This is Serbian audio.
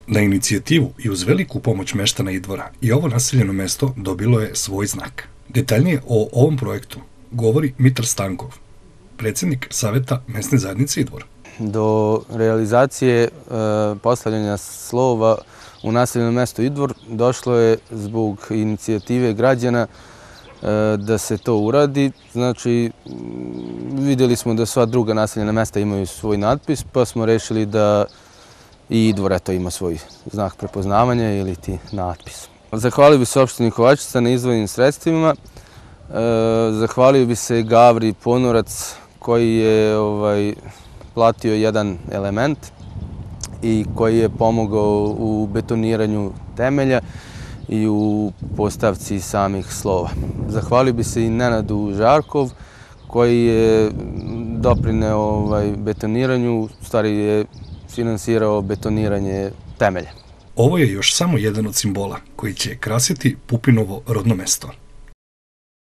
Na inicijativu i uz veliku pomoć meštana Idvora i ovo naseljeno mesto dobilo je svoj znak. Detaljnije o ovom projektu govori Mitar Stankov, predsjednik Saveta mesne zajednice Idvor. Do realizacije postavljanja slova u naseljenom mestu Idvor došlo je zbog inicijative građana da se to uradi. Znači, vidjeli smo da sva druga naseljena mesta imaju svoj natpis, pa smo rešili da i Idvor ima svoj znak prepoznavanja ili ti natpis. Zahvalio bi se opštini Kovačica na izdvojenim sredstvima. Zahvalio bi se Gavri Ponorac koji je platio jedan element i koji je pomogao u betoniranju temelja i u postavci samih slova. Zahvalio bi se i Nenadu Žarkov koji je doprineo betoniranju, u stvari je finansirao betoniranje temelja. Ovo je još samo jedan od simbola koji će krasiti Pupinovo rodno mesto.